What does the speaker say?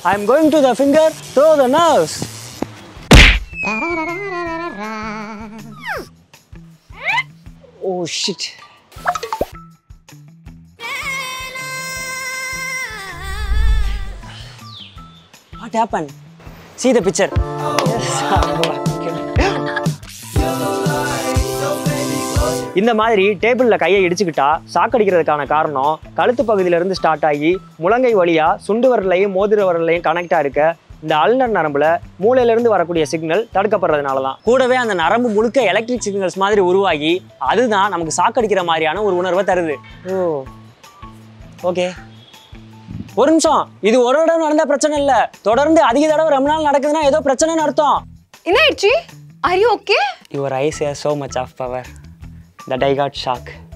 I'm going to the finger through the nose. Oh shit. What happened? See the picture. இந்த மாதிரி டேபிள்ல கையை இடிச்சுக்கிட்டா சாக்கடிக்கிறதுக்கான காரணம் கழுத்து பகுதியில இருந்து ஸ்டார்ட் ஆகி முழங்கை வழியா சுண்டு விரலையும் மோதிர விரலையும் கனெக்டா இருக்க இந்த அல்னர் நரம்புல மூளையில இருந்து வரக்கூடிய சிக்னல் தடுக்கப்படுறதுனால தான். கூடவே அந்த நரம்பு முழுக்க எலக்ட்ரிக் சிக்னல்ஸ் மாதிரி உருவாகி அதுதான் நமக்கு சாக்கடிக்கிற மாதிரியான ஒரு உணர்வை தருது. ஓ ஓகே, ஒரு நிமிஷம். இது ஒரு தடவை நடந்த பிரச்சனை இல்ல, தொடர்ந்து அதிக தடவை ரொம்ப நாள் நடக்குதுன்னா ஏதோ பிரச்சனைன்னு அர்த்தம். என்னாச்சு? Are you okay? Your eyes have so much of power that I got shock.